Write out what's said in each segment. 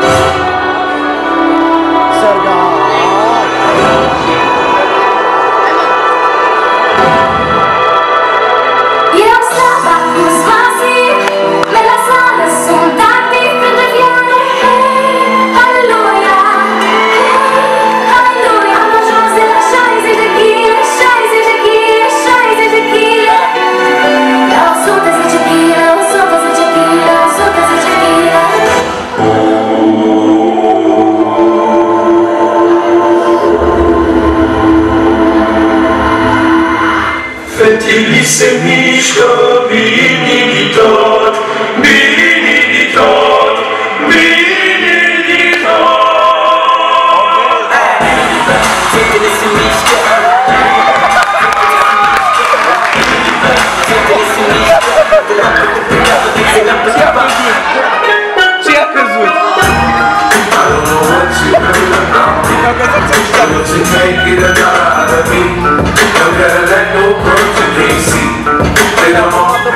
Fetele se mișcă, bine de tot, bine de tot, bine de tot. Fetele se mișcă, fetele se mișcă, ce a căzut? I'm gonna let no person see. Then I'm on the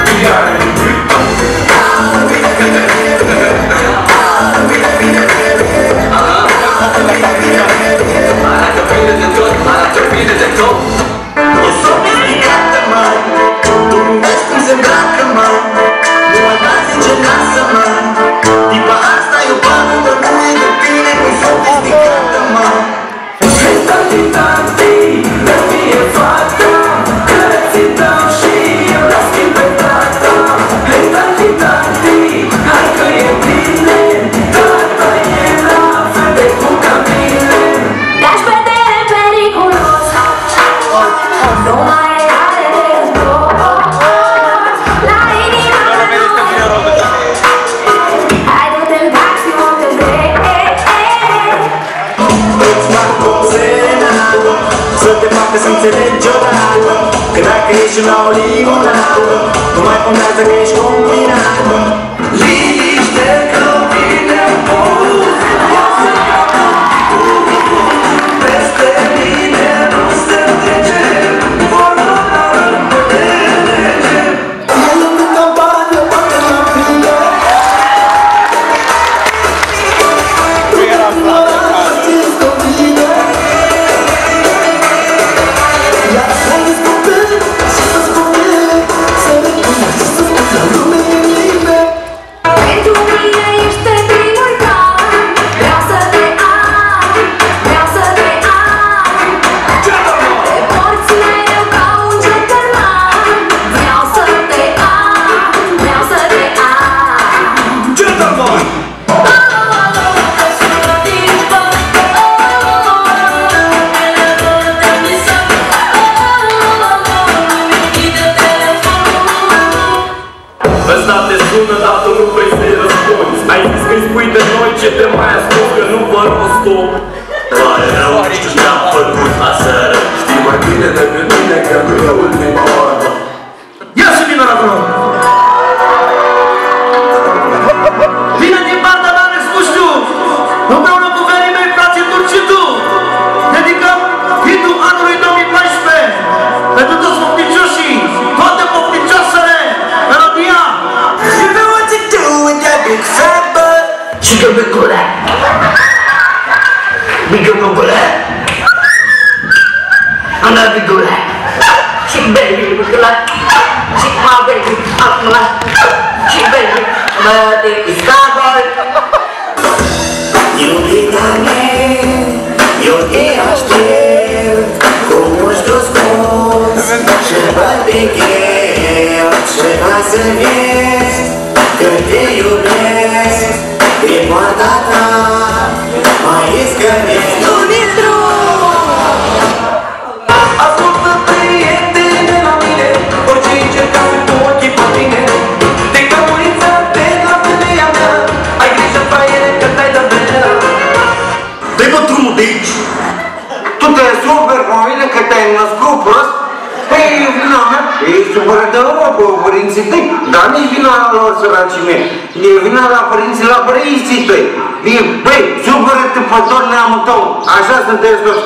să înțelegi odată că dacă ești la o limonadă, nu mai contează că ești combinată. Liniște că vine mult, peste mine nu se trece, vorba de lege. E lângă campanie, poate la fine. Nu era plată, știți că vine. Ăsta te sună, dar tu nu vrei să-i răspunzi. Ai zis că-i spui de noi ce te mai ascult, că nu vă rostop. Pare rău, știu ce-am făcut aseară. Știi mai bine decât mine că nu e ultima oară. Ia și vină la vreo! Vine din partea mea, Alex Muștiu! Împreună cu verii mei, frații Turcitu! Dedicăm hitul anului 2014 pentru toți pofticioșii, toate pofticioasele! Melodia! You know what to do with that big fat butt. She gon' be good at. We gon' go good at. I'm gonna be good at. She baby, we good at. She my baby, I'm my. She baby, my name is Starboy. You need a name, you need a steel. Cum știu scos, și bate gheu, și ca să vezi că te iubesc. Din moarta ta, mai iscănesc. Dumitru! Ascultă, prietene, la mine, orice încerca cu ochii pe tine. De cămurița de la femeia mea, ai grijă, fraiere, că te-ai de venea. Dă-i bă drumul de aici! Tu te superi cu mine că te-ai născut prost? Păi, e vina mea, e supără de rău cu părinții tăi, dar nu-i vina la lor, săracii mei. E vina la părinții, la părinții tăi. Băi, supără-te pe tot neamul tău, așa sunteți toți.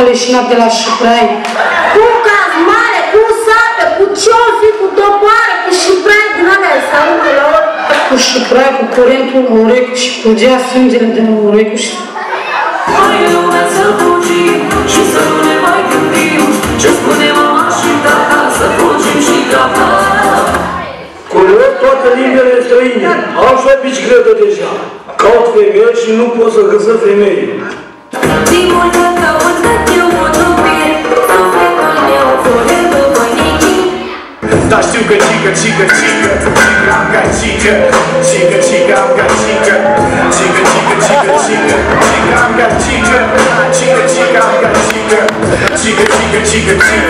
leșinat de la Șiprai. Cu cazmale, cu sape, cu ciofi, cu topoare, cu Șiprai din alea să aruncă la ori. Cu Șiprai, cu curentul în urechi și cu gea sângele de la urechi și... Hai lumea să fugim și să nu ne mai gândim ce spune mama și tata, să fugim și gata. Cunosc toate limbele străine, am și o bicicletă deja. Caut femei și nu pot să găsesc femei. Timul că caut cât eu mă dubir, sufletul meu forever bănicii. Dar știu că cică, cică, cică, cică, am got cică, cică, cică, am got cică, cică, cică, cică, cică, cică, am got cică, cică, cică, am got cică, cică, cică, cică, cică.